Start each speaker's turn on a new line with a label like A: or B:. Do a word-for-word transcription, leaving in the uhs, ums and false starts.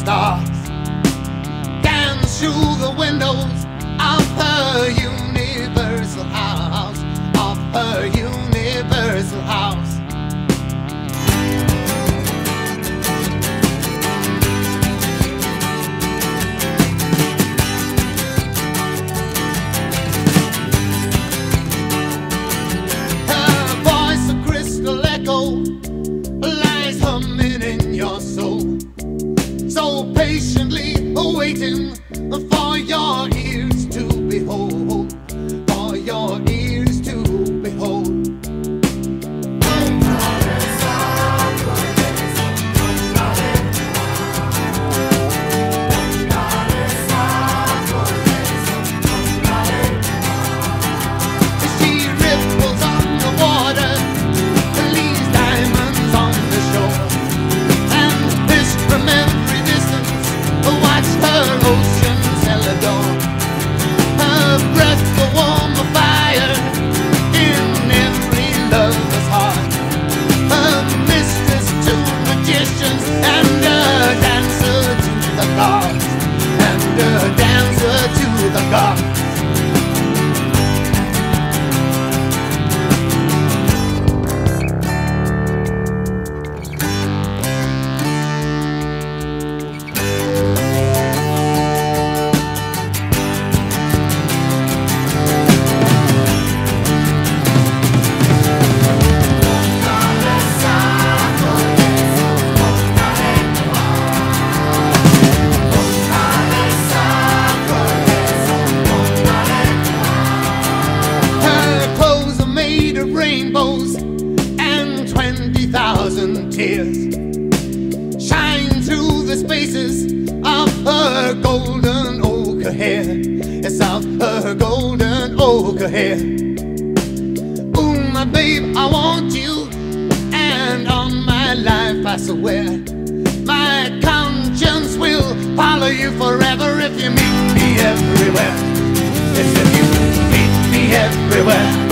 A: stars, dance through the windows of her universal house, of her universal house. Her voice, a crystal echo, lies humming in your soul, so patiently awaiting for your ears to behold, for your ears to behold. She ripples on the water, leaves diamonds on the shore, and this from every distance, watch her ocean celador. Her breath will warm a fire in every lover's heart. Her mistress to magicians, and a dancer to the gods, and a dancer to the gods. Rainbows and twenty thousand tears shine through the spaces of her golden ochre hair. Yes, of her golden ochre hair. Ooh, my babe, I want you, and on my life I swear my conscience will follow you forever if you meet me everywhere. Yes, if you meet me everywhere.